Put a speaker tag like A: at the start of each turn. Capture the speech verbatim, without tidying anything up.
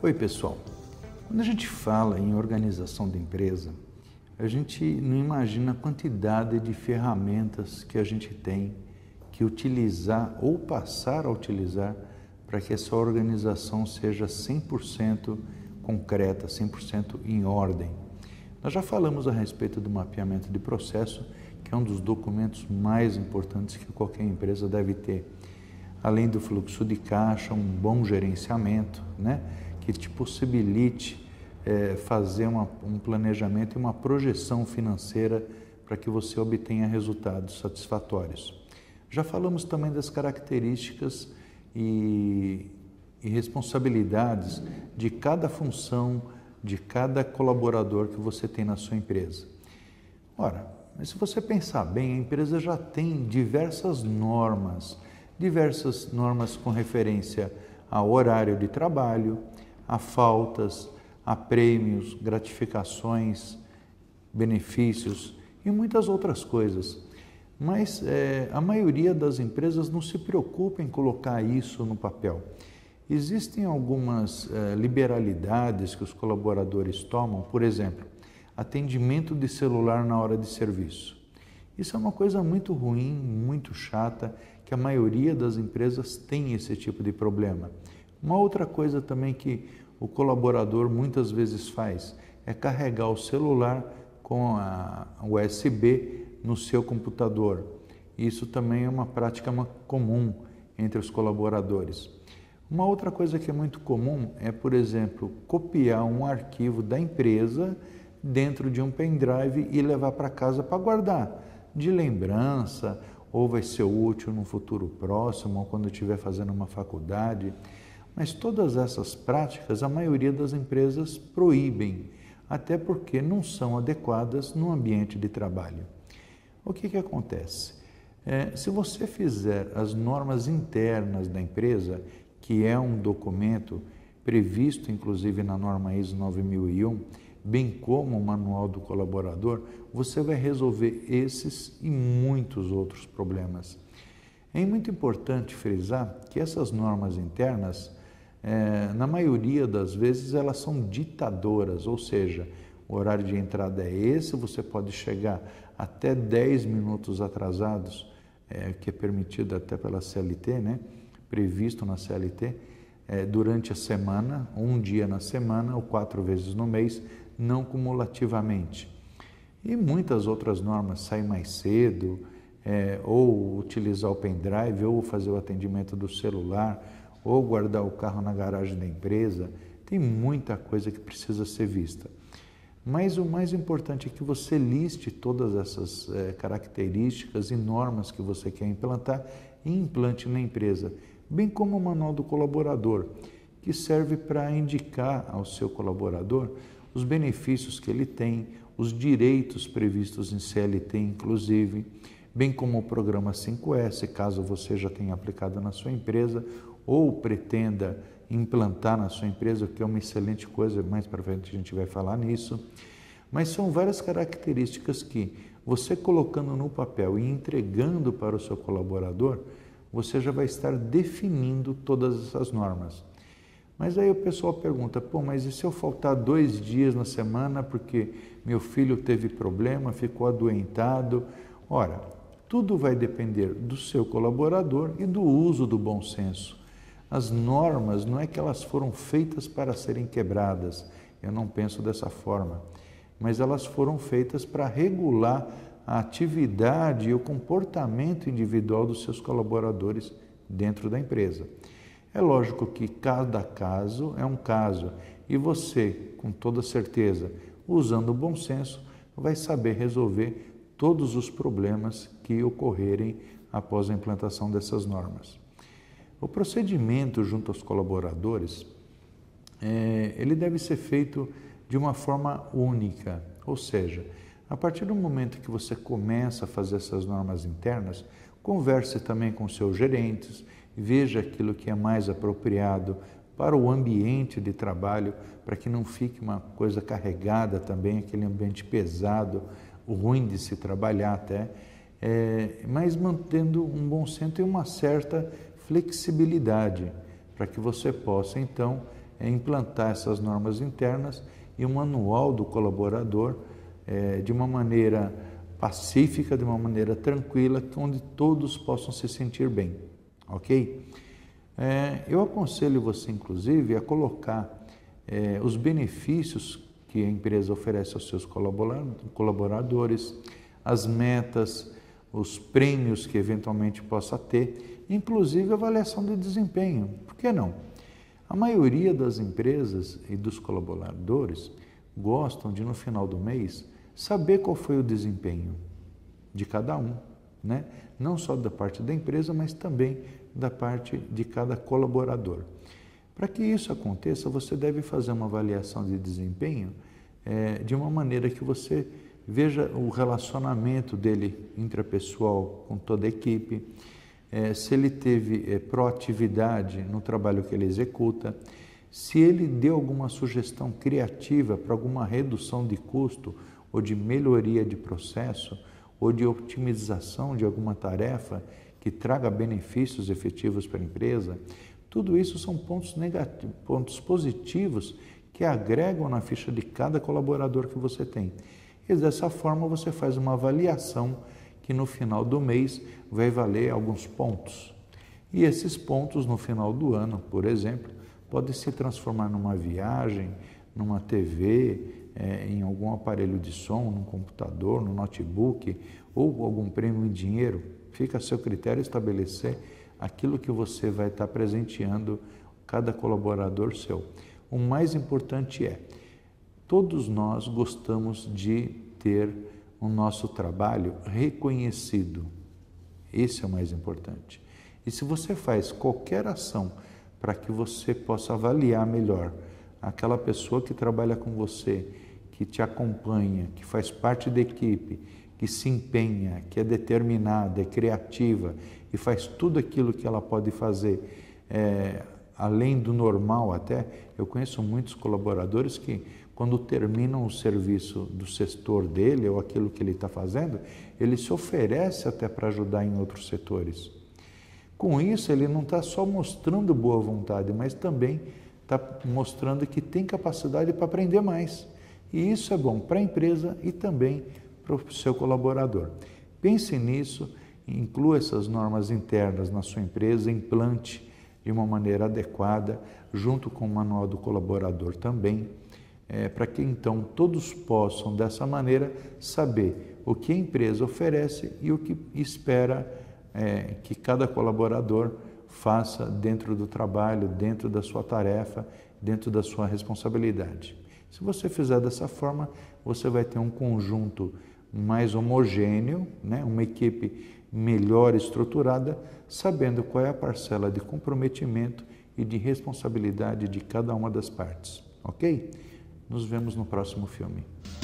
A: Oi, pessoal. Quando a gente fala em organização da empresa, a gente não imagina a quantidade de ferramentas que a gente tem que utilizar ou passar a utilizar para que essa organização seja cem por cento concreta, cem por cento em ordem. Nós já falamos a respeito do mapeamento de processo, que é um dos documentos mais importantes que qualquer empresa deve ter. Além do fluxo de caixa, um bom gerenciamento, né, que te possibilite é, fazer uma, um planejamento e uma projeção financeira para que você obtenha resultados satisfatórios. Já falamos também das características e, e responsabilidades de cada função, de cada colaborador que você tem na sua empresa. Ora, mas se você pensar bem, a empresa já tem diversas normas, diversas normas com referência ao horário de trabalho, a faltas, a prêmios, gratificações, benefícios e muitas outras coisas. Mas é, a maioria das empresas não se preocupa em colocar isso no papel. Existem algumas é, liberalidades que os colaboradores tomam, por exemplo, atendimento de celular na hora de serviço. Isso é uma coisa muito ruim, muito chata, que a maioria das empresas tem esse tipo de problema. Uma outra coisa também que o colaborador muitas vezes faz é carregar o celular com a U S B no seu computador. Isso também é uma prática comum entre os colaboradores. Uma outra coisa que é muito comum é, por exemplo, copiar um arquivo da empresa dentro de um pendrive e levar para casa para guardar, de lembrança, ou vai ser útil no futuro próximo, ou quando estiver fazendo uma faculdade. Mas todas essas práticas, a maioria das empresas proíbem, até porque não são adequadas no ambiente de trabalho. O que que acontece? É, se você fizer as normas internas da empresa, que é um documento previsto inclusive na norma ISO nove mil e um, bem como o manual do colaborador, você vai resolver esses e muitos outros problemas. É muito importante frisar que essas normas internas, é, na maioria das vezes, elas são ditadoras, ou seja, o horário de entrada é esse, você pode chegar até dez minutos atrasados, é, que é permitido até pela C L T, né? Previsto na C L T, é, durante a semana, um dia na semana ou quatro vezes no mês, não cumulativamente. E muitas outras normas, sair mais cedo, é, ou utilizar o pendrive, ou fazer o atendimento do celular, ou guardar o carro na garagem da empresa. Tem muita coisa que precisa ser vista. Mas o mais importante é que você liste todas essas é, características e normas que você quer implantar e implante na empresa, bem como o manual do colaborador, que serve para indicar ao seu colaborador os benefícios que ele tem, os direitos previstos em C L T, inclusive, bem como o programa cinco S, caso você já tenha aplicado na sua empresa ou pretenda implantar na sua empresa, que é uma excelente coisa, mais para frente a gente vai falar nisso. Mas são várias características que você colocando no papel e entregando para o seu colaborador, você já vai estar definindo todas essas normas. Mas aí o pessoal pergunta, pô, mas e se eu faltar dois dias na semana porque meu filho teve problema, ficou adoentado? Ora, tudo vai depender do seu colaborador e do uso do bom senso. As normas não é que elas foram feitas para serem quebradas, eu não penso dessa forma, mas elas foram feitas para regular a atividade e o comportamento individual dos seus colaboradores dentro da empresa. É lógico que cada caso é um caso e você, com toda certeza, usando o bom senso, vai saber resolver todos os problemas que ocorrerem após a implantação dessas normas. O procedimento junto aos colaboradores, é, ele deve ser feito de uma forma única, ou seja, a partir do momento que você começa a fazer essas normas internas, converse também com seus gerentes, veja aquilo que é mais apropriado para o ambiente de trabalho, para que não fique uma coisa carregada também, aquele ambiente pesado, ruim de se trabalhar até, é, mas mantendo um bom senso e uma certa flexibilidade, para que você possa, então, é implantar essas normas internas e um manual do colaborador é, de uma maneira pacífica, de uma maneira tranquila, onde todos possam se sentir bem, ok? É, eu aconselho você, inclusive, a colocar é, os benefícios que a empresa oferece aos seus colaboradores, as metas, os prêmios que eventualmente possa ter, inclusive a avaliação de desempenho. Por que não? A maioria das empresas e dos colaboradores gostam de, no final do mês, saber qual foi o desempenho de cada um, né? Não só da parte da empresa, mas também da parte de cada colaborador. Para que isso aconteça, você deve fazer uma avaliação de desempenho é, de uma maneira que você veja o relacionamento dele intrapessoal com toda a equipe, é, se ele teve é, proatividade no trabalho que ele executa, se ele deu alguma sugestão criativa para alguma redução de custo ou de melhoria de processo ou de otimização de alguma tarefa que traga benefícios efetivos para a empresa. Tudo isso são pontos negativos, pontos positivos que agregam na ficha de cada colaborador que você tem. E dessa forma você faz uma avaliação que no final do mês vai valer alguns pontos. E esses pontos no final do ano, por exemplo, podem se transformar numa viagem, numa T V, é, em algum aparelho de som, num computador, no notebook ou algum prêmio em dinheiro. Fica a seu critério estabelecer aquilo que você vai estar presenteando cada colaborador seu. O mais importante é, todos nós gostamos de ter o nosso trabalho reconhecido. Esse é o mais importante. E se você faz qualquer ação para que você possa avaliar melhor aquela pessoa que trabalha com você, que te acompanha, que faz parte da equipe, que se empenha, que é determinada, é criativa e faz tudo aquilo que ela pode fazer, é, além do normal até. Eu conheço muitos colaboradores que, quando terminam o serviço do setor dele ou aquilo que ele está fazendo, ele se oferece até para ajudar em outros setores. Com isso, ele não está só mostrando boa vontade, mas também está mostrando que tem capacidade para aprender mais. E isso é bom para a empresa e também para o seu colaborador. Pense nisso, inclua essas normas internas na sua empresa, implante de uma maneira adequada, junto com o manual do colaborador também, é, para que então todos possam, dessa maneira, saber o que a empresa oferece e o que espera é, que cada colaborador faça dentro do trabalho, dentro da sua tarefa, dentro da sua responsabilidade. Se você fizer dessa forma, você vai ter um conjunto mais homogêneo, né? Uma equipe melhor estruturada, sabendo qual é a parcela de comprometimento e de responsabilidade de cada uma das partes, ok? Nos vemos no próximo filme.